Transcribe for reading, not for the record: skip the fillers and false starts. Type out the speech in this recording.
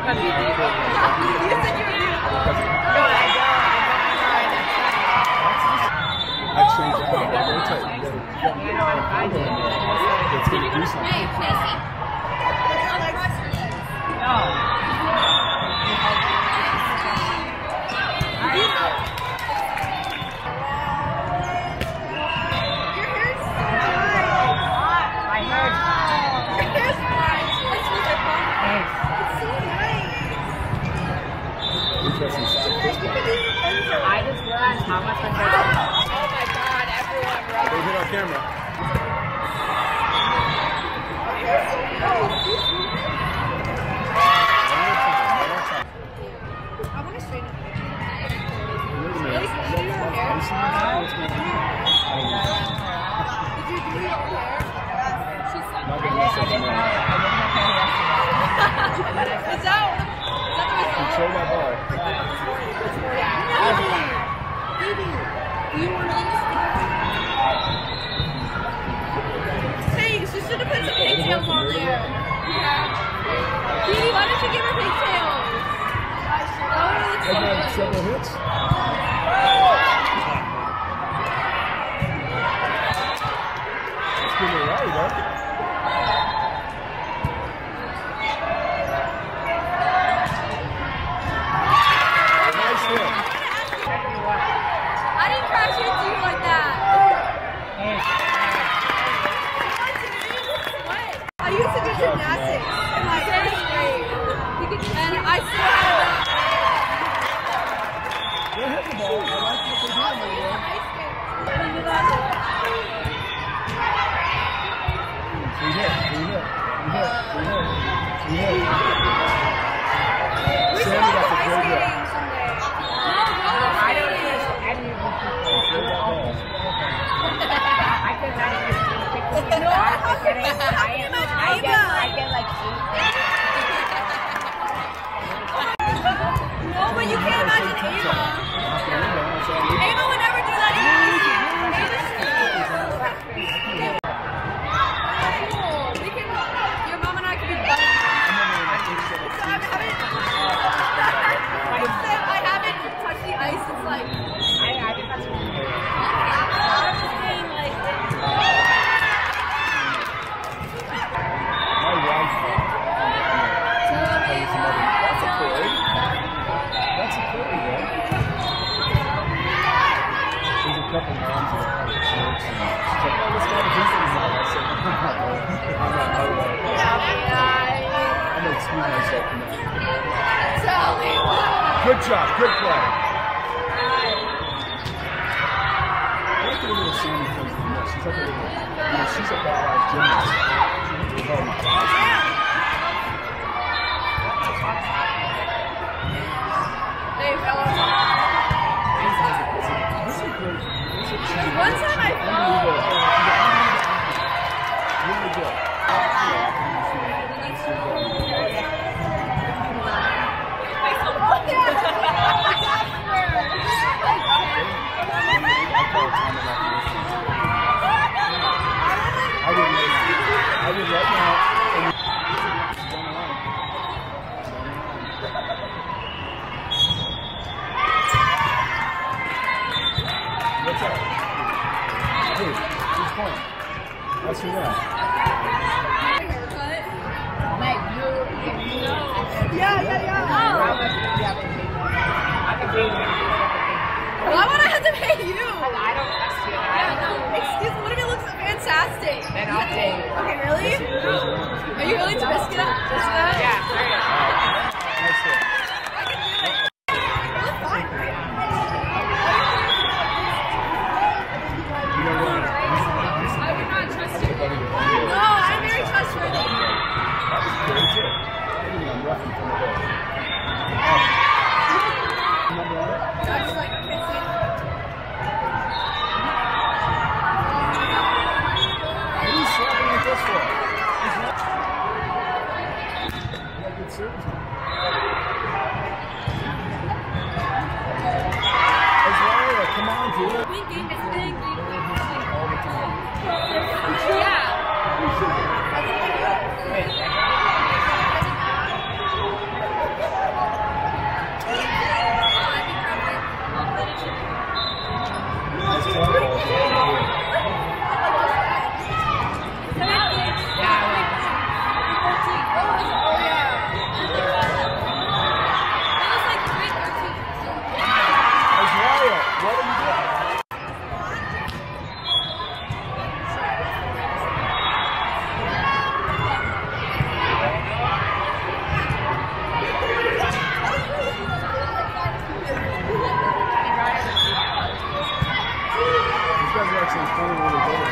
It's going to do something. I just realized how much I heard. Oh my god, everyone wrote. They hit our camera. I want to straighten it. Did you do your hair? She's like, is that Control my bar. Baby, do you want to Hey, she should have put some pigtails on there. Yeah. Dee, why didn't you give her pigtails? Oh, it looks so good. Several hits. Let's give it a ride, though. I didn't crash into you like that. I used to do gymnastics in my first grade. And I still have that. Go ahead, the ball. I like what they're doing over there. We should go ice skating someday. I don't know any of these people. I could not even pick the people. I get like 8. No, but you can't imagine Ava. Ava would never do that to me. Your mom and I could be buddies. I haven't touched the ice since like I think that's really weird. I was just saying like My wife that's a Corey. That's a Corey, right? There's a couple moms that are kind of shorts and she's like, oh, let's go to Disney now. I said, I'm not going. I'm going to excuse myself from that. tell me what. Good job, good play. I like the little Sammy plays the net. She's like a little, she's a badass gymnast. Oh my God. Hey, fellas. One time I fell. Really good. I would right now. What's up? Hey, who's fun? What's your name? Yeah. Why would I have to pay you? Because I don't trust you. Yeah, no. Excuse me, what if it looks fantastic? Then I'll pay you. Okay, really? Are you willing to risk it? Just that? Yeah, sure. Nice hit. I can do it. You look fine. You know what? I would not trust you. No, I'm very trustworthy. That was great too. I'm roughing from the ball. Number one? I just like, okay, see. What are you slapping like this for? He's not. You got good service. Isaiah, come on, dude. Winking, it's big. All the time. Yeah. don't really go